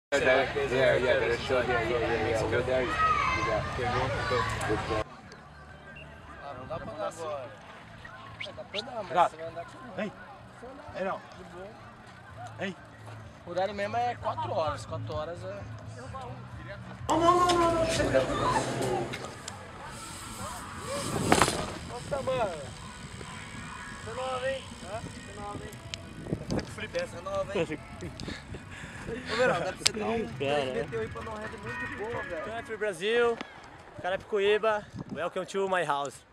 Yeah, there's show yeah. Over there, you got. Não dá pra andar agora. Dá pra andar, mas Gato. você vai andar com... Ei, ei não. De boa. Ei. O horário mesmo é 4 horas. 4 horas é... Não. Nossa, mano. Você é nova, hein? Você é nova, hein? Tá com flip essa, é nova, hein? Ô, Verão, dá pra você dar um 3 aí pra não render muito de boa, velho. Country Brasil, Carapicuíba, welcome to my house.